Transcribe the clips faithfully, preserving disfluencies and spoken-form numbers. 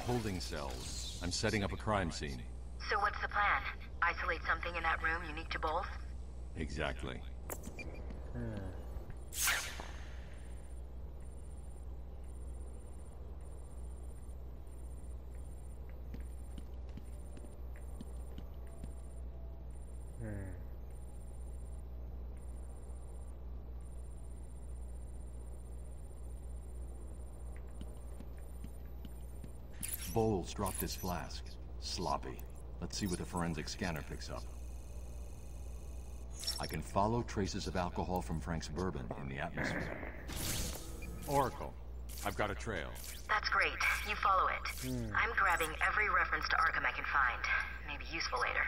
holding cells. I'm setting up a crime scene. So what's the plan? Isolate something in that room unique to both? Exactly. Hmm. Hmm. Bowles dropped his flask. Sloppy. Let's see what the forensic scanner picks up. I can follow traces of alcohol from Frank's bourbon in the atmosphere. Oracle, I've got a trail. That's great. You follow it. Hmm. I'm grabbing every reference to Arkham I can find. Maybe useful later.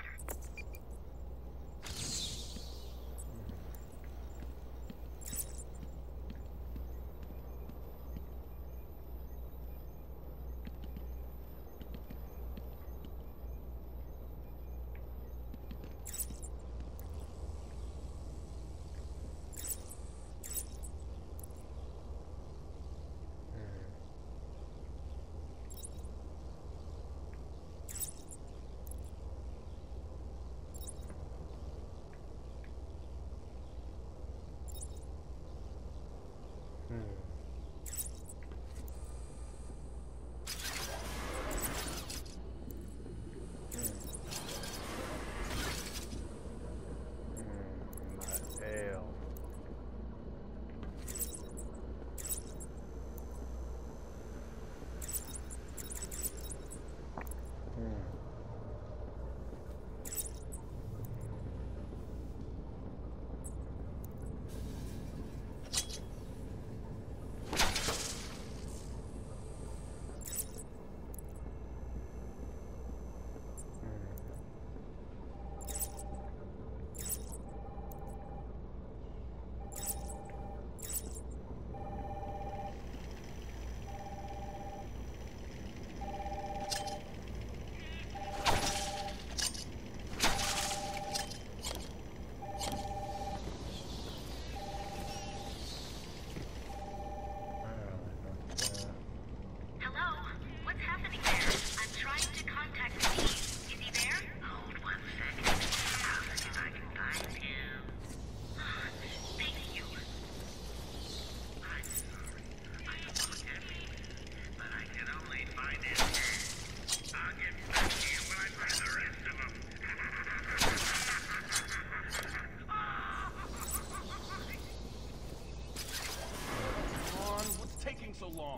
So long.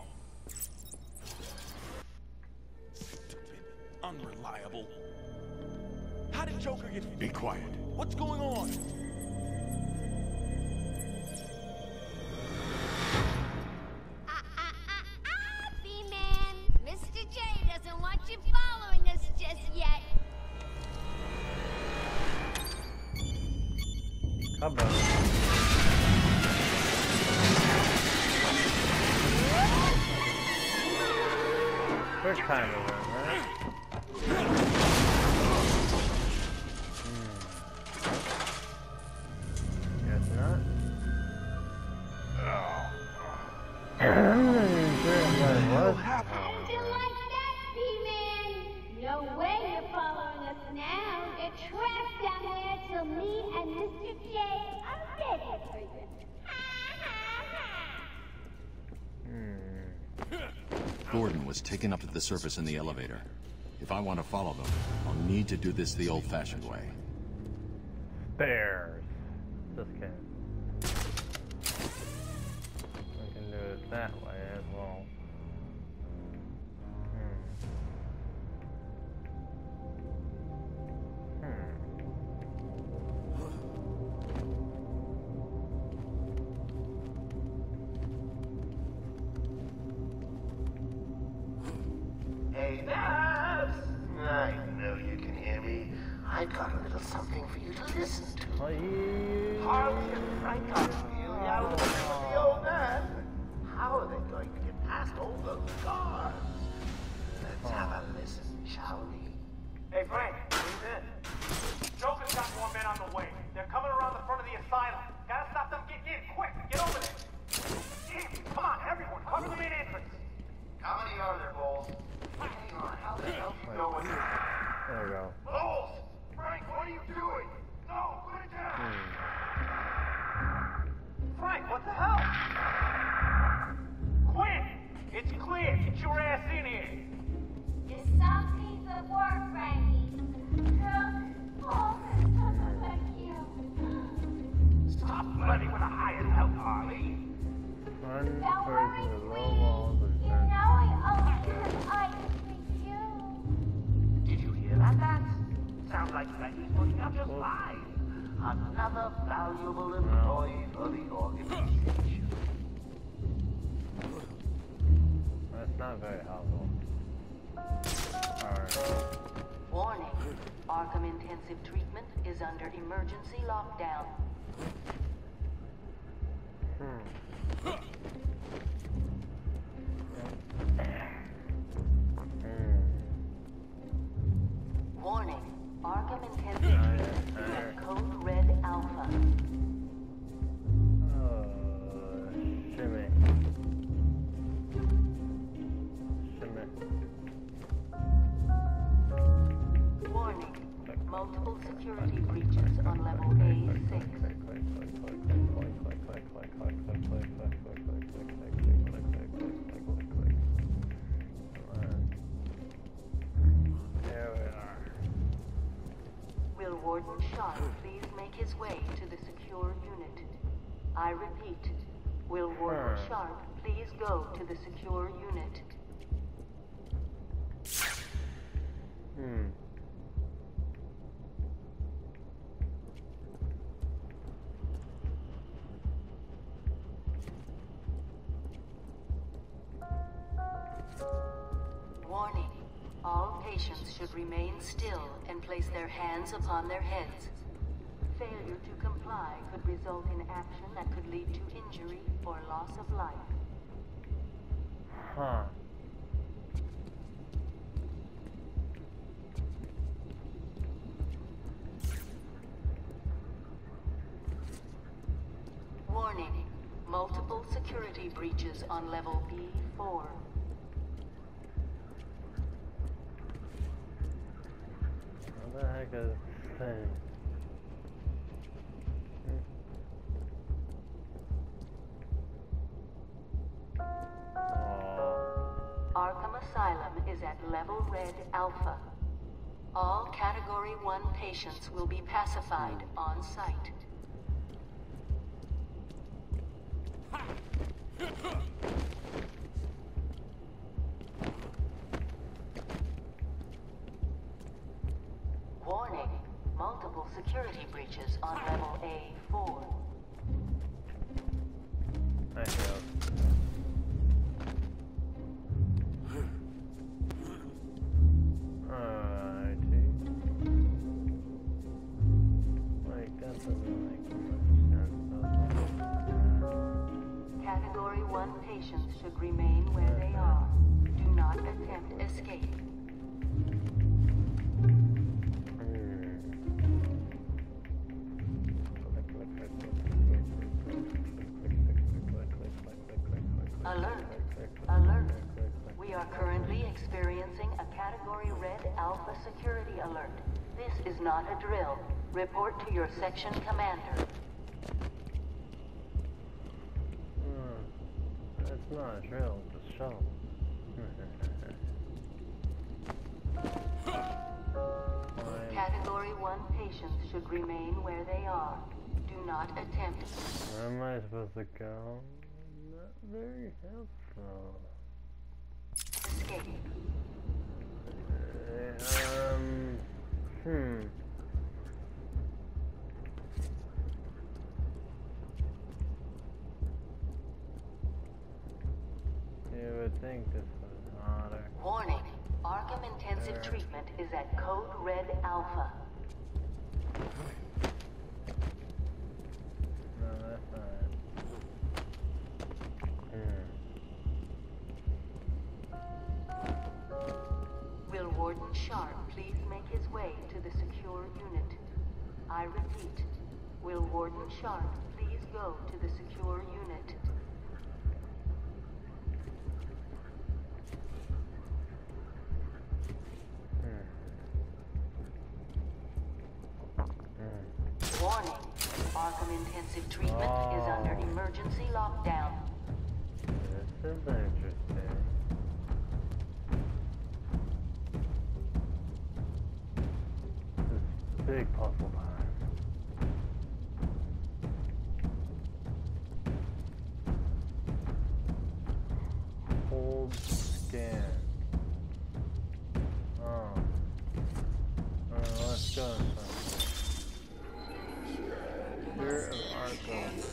Stupid. Unreliable. How did Joker get... Be quiet. What's going on? Ah, ah, ah, ah, B-Man. Mister J doesn't want you following us just yet. Come on. Quick time of it, right? Hmm. Guess not. How'd you like that, B-Man? No way you're following us now. They're trapped down there till me and Mister J are ready for you. Gordon was taken up to the surface in the elevator. If I want to follow them, I'll need to do this the old-fashioned way. Bears. Just kidding. We can do it that way as well. Hmm. Hmm. Hey, Babs! I know you can hear me. I've got a little something for you to listen to. Please. Harley and Frank are really out of the old man. How are they going to get past all those guards? Let's have a listen, shall we? Hey, Frank, who's in? Joker's got more men on the way. They're coming around the front of the asylum. Gotta stop them getting in, quick! Get over there! Damn, come on, everyone, cover the main entrance! How many are there, Bowles? I what the hell? Quinn! It's clear. Get your ass in here. It's some piece of work, Frankie. Look, oh, thank you. Stop flirting with a hired help, Harley. One Don't person worry, with low please. walls and You know I only have items for you. Did you hear that, Bats? Sounds like Frankie's working out just fine. Another valuable employee for the organization. That's not very helpful. Alright. Warning. Arkham Intensive Treatment is under emergency lockdown. Hmm. Warning. Arkham Intensive Treatment is at Code Red Alpha. Oh, shimmy. Shimmy. Warning. Multiple security breaches on level A six. There we are. Will Warden Sharp please make his way to the secure unit? I repeat. Will Warden Sure. Sharp please go to the secure unit? Hmm. Warning. All patients should remain still and place their hands upon their heads. Failure to comply could result in action that could lead to injury or loss of life. Huh. Warning. Multiple security breaches on level B four. What the heck is this thing? Oh. Arkham Asylum is at level Red Alpha. All Category one patients will be pacified on site. Warning. Multiple security breaches on level A four. I failed. Alrighty. Like, that doesn't make much sense, does it? Category one patients should remain where they are. Do not attempt escape. Alert! Alert! We are currently experiencing a Category Red Alpha security alert. This is not a drill. Report to your section commander. Hmm. That's not a drill, it's a shovel. Category one patients should remain where they are. Do not attempt. Where am I supposed to go? Not very helpful. Escape. Uh, um. Hmm. You would think this was harder. Warning. Arkham Intensive Treatment is at Code Red Alpha. No, that's not it. Hmm. Will Warden Sharp please make his way to the secure unit? I repeat. Will Warden Sharp please go to the secure unit? Warning. Arkham Intensive Treatment Oh. is under emergency lockdown. This is interesting. This is big puzzle time. Hold scan. Oh. Alright, let's go. Spirit of Arkham.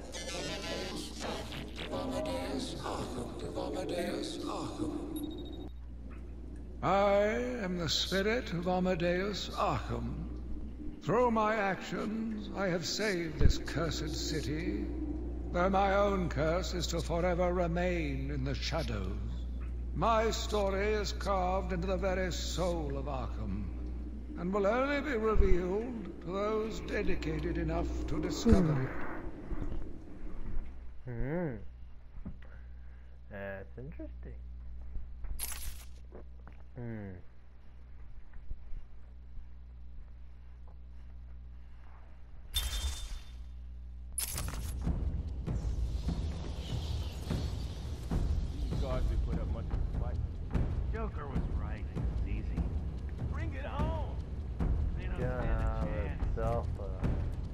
I am the spirit of Amadeus Arkham. Through my actions, I have saved this cursed city, though my own curse is to forever remain in the shadows. My story is carved into the very soul of Arkham, and will only be revealed to those dedicated enough to discover it. Hmm. That's interesting. Hmm. Guards we put up much of a fight. Joker was right. It was easy. Bring it home! They don't Gonna stand a have chance. itself a...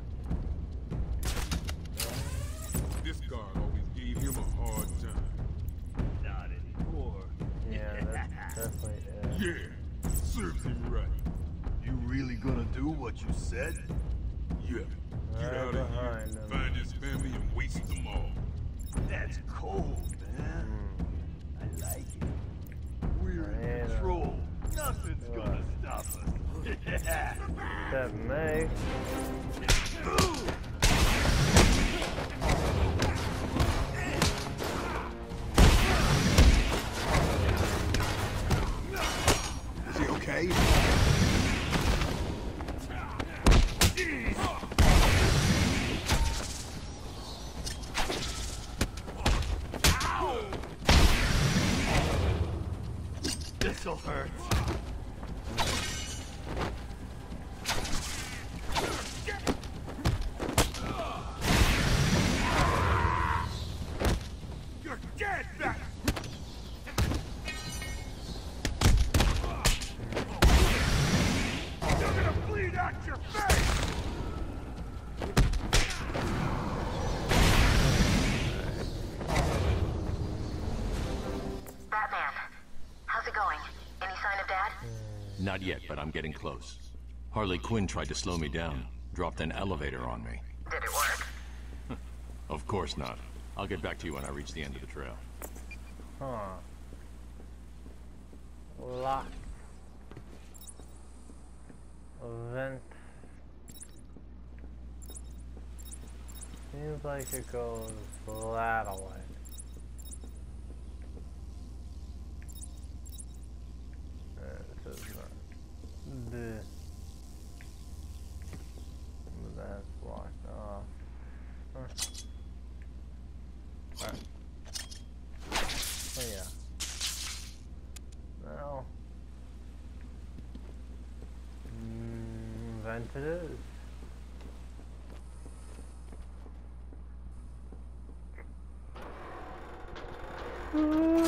This guard always gave him a hard time. Not anymore. Yeah, that's definitely it. Yeah, serves him right. You really gonna do what you said? Yeah, get Right out of here, behind him. find his family and waste them all. That's cold, man. Hmm. I like it. We're in Yeah. control. Nothing's gonna stop us. Except me. Is he okay? This'll hurt. You're dead, Bat! You're gonna bleed out your face! Batman, how's it going? Any sign of Dad? Not yet, but I'm getting close. Harley Quinn tried to slow me down, dropped an elevator on me. Did it work? Of course not. I'll get back to you when I reach the end of the trail. Huh. Locked. Vent. Seems like it goes that way. Uh, This is not the. That's blocked off. Huh. Alright. Oh yeah. Now. Mm, vent it is.